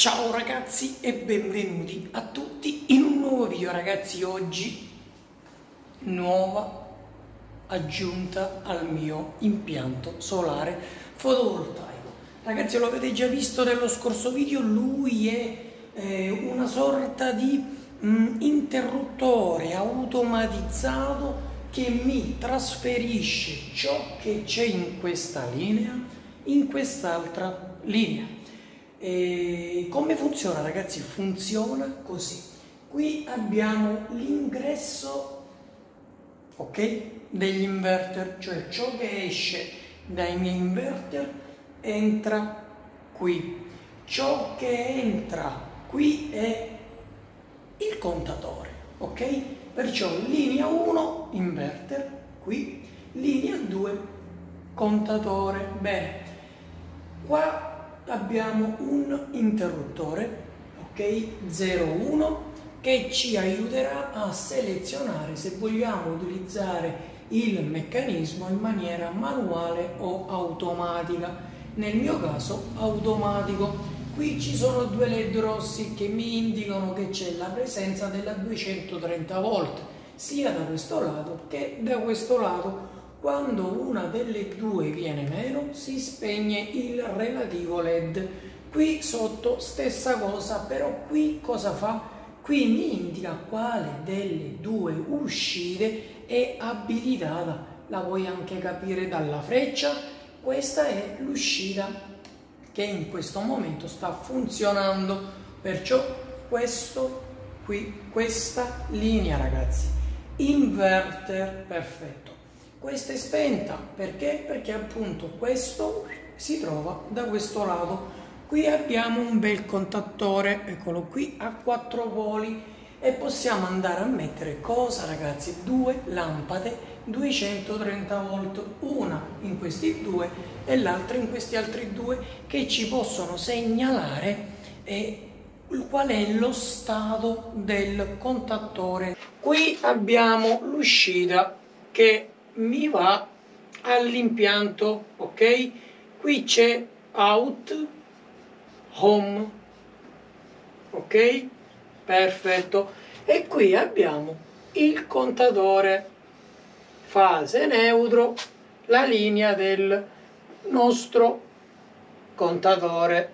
Ciao ragazzi e benvenuti a tutti in un nuovo video. Ragazzi, oggi nuova aggiunta al mio impianto solare fotovoltaico. Ragazzi, lo avete già visto nello scorso video, lui è una sorta di interruttore automatizzato che mi trasferisce ciò che c'è in questa linea in quest'altra linea. E come funziona, ragazzi? Funziona così: qui abbiamo l'ingresso, ok, degli inverter, cioè ciò che esce dai miei inverter entra qui, ciò che entra qui è il contatore, ok? Perciò linea 1 inverter qui, linea 2 contatore. Bene, qua abbiamo un interruttore, ok, 01, che ci aiuterà a selezionare se vogliamo utilizzare il meccanismo in maniera manuale o automatica. Nel mio caso automatico. Qui ci sono due led rossi che mi indicano che c'è la presenza della 230 volt sia da questo lato che da questo lato. Quando una delle due viene meno si spegne il relativo led. Qui sotto stessa cosa, però qui cosa fa? Qui mi indica quale delle due uscite è abilitata. La puoi anche capire dalla freccia. Questa è l'uscita che in questo momento sta funzionando, perciò questo qui, questa linea, ragazzi, inverter, perfetto. Questa è spenta, perché? Perché appunto questo si trova da questo lato. Qui abbiamo un bel contattore, eccolo qui, a 4 poli, e possiamo andare a mettere cosa, ragazzi? Due lampade 230 volt, una in questi due e l'altra in questi altri due, che ci possono segnalare qual è lo stato del contattore. Qui abbiamo l'uscita che mi va all'impianto, ok? Qui c'è out, home, ok? Perfetto. E qui abbiamo il contatore fase neutro, la linea del nostro contatore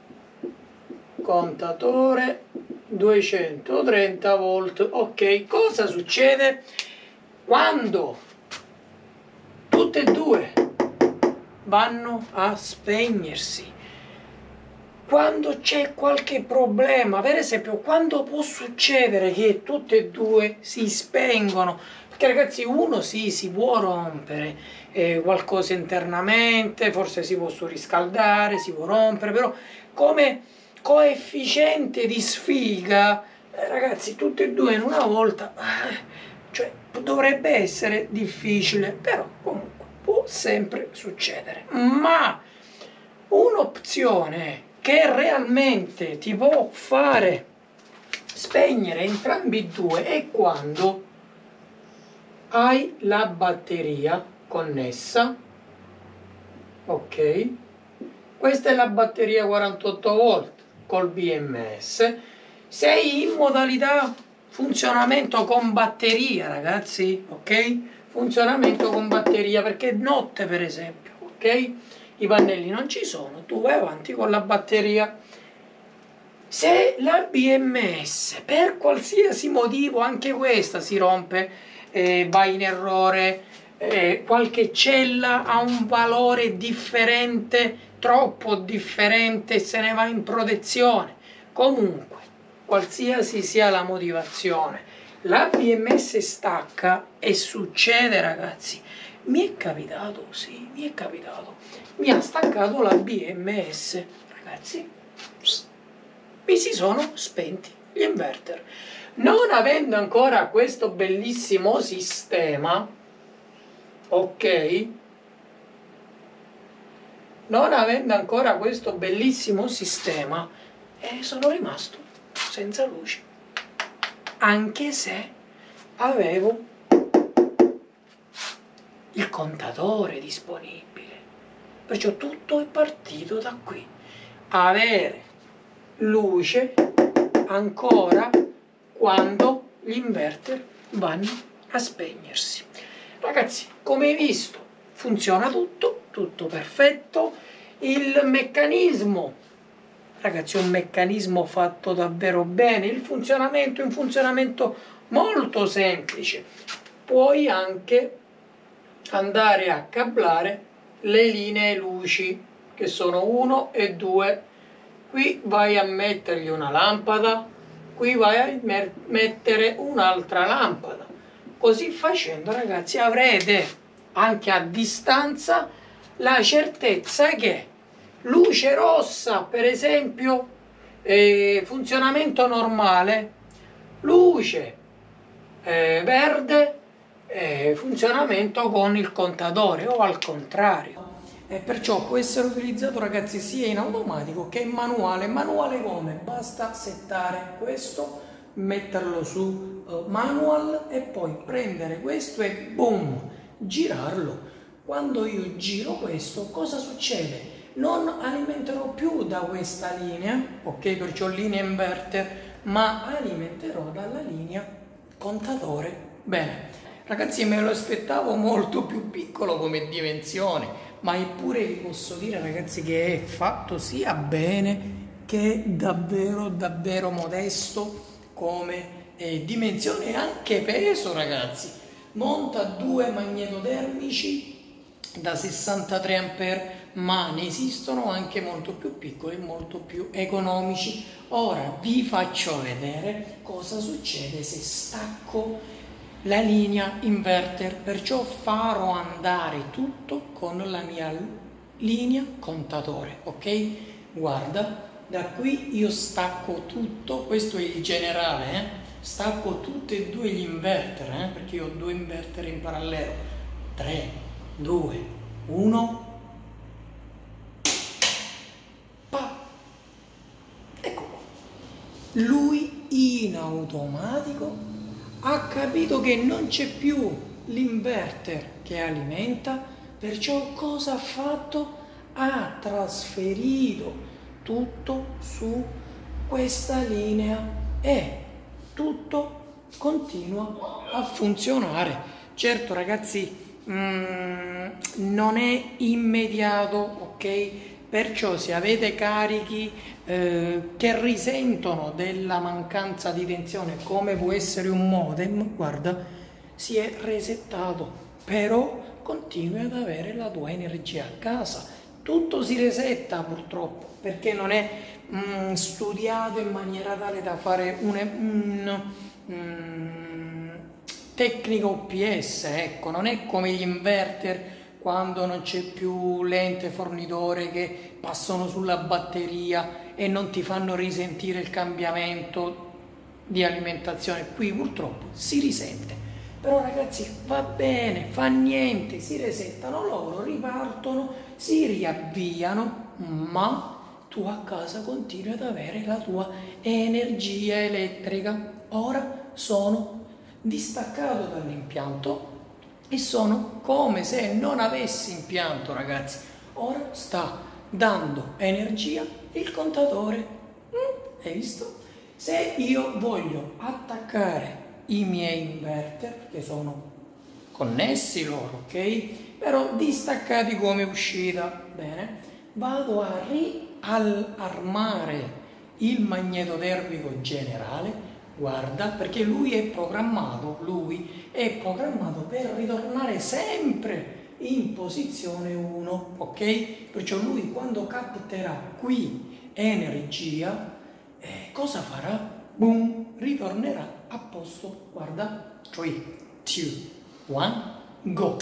230 volt. Ok, cosa succede quando tutte e due vanno a spegnersi? Quando c'è qualche problema, per esempio, quando può succedere che tutte e due si spengono? Perché, ragazzi, uno sì, si può rompere qualcosa internamente, forse si può surriscaldare, si può rompere, però come coefficiente di sfiga, ragazzi, tutte e due in una volta, cioè dovrebbe essere difficile, però comunque può sempre succedere. Ma un'opzione che realmente ti può fare spegnere entrambi i due è quando hai la batteria connessa, ok? Questa è la batteria 48 volt col BMS. Sei in modalità funzionamento con batteria, ragazzi, ok? Funzionamento con batteria, perché notte, per esempio, ok? I pannelli non ci sono, tu vai avanti con la batteria. Se la BMS per qualsiasi motivo, anche questa si rompe, va in errore, qualche cella ha un valore differente, troppo differente, se ne va in protezione, comunque qualsiasi sia la motivazione, la BMS stacca e succede, ragazzi. Mi è capitato, sì, mi è capitato. Mi ha staccato la BMS, ragazzi. Mi si sono spenti gli inverter. Non avendo ancora questo bellissimo sistema, ok? Non avendo ancora questo bellissimo sistema, sono rimasto senza luce. Anche se avevo il contatore disponibile. Perciò tutto è partito da qui. Avere luce ancora quando gli inverter vanno a spegnersi. Ragazzi, come hai visto, funziona tutto perfetto. Il meccanismo, ragazzi, è un meccanismo fatto davvero bene. Il funzionamento è un funzionamento molto semplice. Puoi anche andare a cablare le linee luci, che sono 1 e 2. Qui vai a mettergli una lampada, qui vai a mettere un'altra lampada. Così facendo, ragazzi, avrete anche a distanza la certezza che luce rossa, per esempio, funzionamento normale, luce verde, funzionamento con il contatore, o al contrario. E perciò può essere utilizzato, ragazzi, sia in automatico che in manuale. Manuale come? Basta settare questo, metterlo su manual e poi prendere questo e boom, girarlo. Quando io giro questo, cosa succede? Non alimenterò più da questa linea, ok, perciò linea inverter, ma alimenterò dalla linea contatore. Bene, ragazzi, me lo aspettavo molto più piccolo come dimensione, ma eppure vi posso dire, ragazzi, che è fatto sia bene che davvero modesto come dimensione e anche peso, ragazzi. Monta 2 magnetotermici da 63 A, ma ne esistono anche molto più piccoli e molto più economici. Ora vi faccio vedere cosa succede se stacco la linea inverter, perciò farò andare tutto con la mia linea contatore, ok? Guarda, da qui io stacco tutto, questo è il generale, stacco tutti e 2 gli inverter, perché io ho 2 inverter in parallelo. 3, 2, 1, ecco qua. Lui in automatico ha capito che non c'è più l'inverter che alimenta, perciò cosa ha fatto? Ha trasferito tutto su questa linea e tutto continua a funzionare. Certo, ragazzi, non è immediato, ok? Perciò se avete carichi che risentono della mancanza di tensione, come può essere un modem, guarda, si è resettato, però continui ad avere la tua energia a casa. Tutto si resetta purtroppo, perché non è studiato in maniera tale da fare un tecnica UPS, ecco, non è come gli inverter quando non c'è più l'ente fornitore che passano sulla batteria e non ti fanno risentire il cambiamento di alimentazione. Qui purtroppo si risente, però ragazzi va bene, fa niente, si resettano loro, ripartono, si riavviano, ma tu a casa continui ad avere la tua energia elettrica. Ora sono distaccato dall'impianto e sono come se non avessi impianto, ragazzi. Ora sta dando energia il contatore. Hai visto? Se io voglio attaccare i miei inverter, che sono connessi loro, ok? Però distaccati come uscita, bene, vado a riarmare il magnetotermico generale. Guarda, perché lui è programmato per ritornare sempre in posizione 1, ok? Perciò lui quando capterà qui energia, cosa farà? Boom, ritornerà a posto. Guarda, 3, 2, 1, go.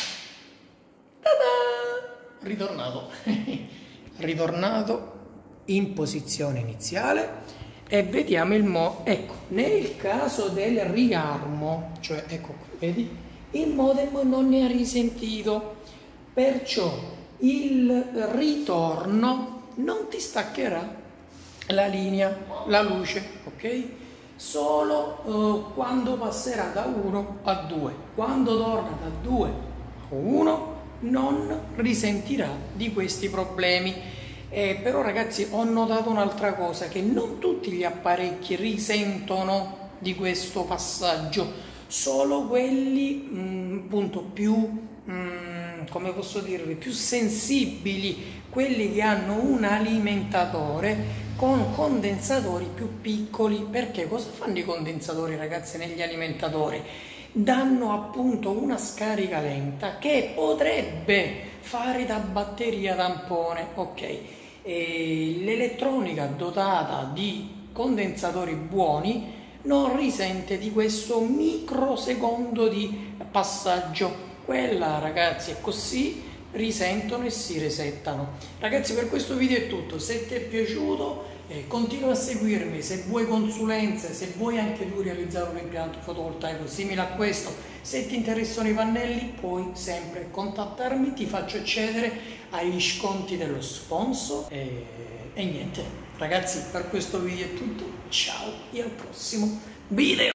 Ta-da! Ritornato. Ritornato in posizione iniziale. E vediamo ecco, nel caso del riarmo, cioè ecco qui, vedi, il modem non ne ha risentito, perciò il ritorno non ti staccherà la linea, la luce, ok? Solo quando passerà da 1 a 2, quando torna da 2 a 1 non risentirà di questi problemi. Però ragazzi, ho notato un'altra cosa, che non tutti gli apparecchi risentono di questo passaggio, solo quelli appunto più come posso dirvi, più sensibili, quelli che hanno un alimentatore con condensatori più piccoli. Perché cosa fanno i condensatori, ragazzi, negli alimentatori? Danno appunto una scarica lenta che potrebbe fare da batteria tampone, ok? E l'elettronica dotata di condensatori buoni non risente di questo microsecondo di passaggio. Quella, ragazzi, è così, risentono e si resettano. Ragazzi, per questo video è tutto. Se ti è piaciuto, continua a seguirmi. Se vuoi consulenze, se vuoi anche tu realizzare un impianto fotovoltaico simile a questo, se ti interessano i pannelli, puoi sempre contattarmi, ti faccio accedere agli sconti dello sponsor e niente. Ragazzi, per questo video è tutto. Ciao e al prossimo video.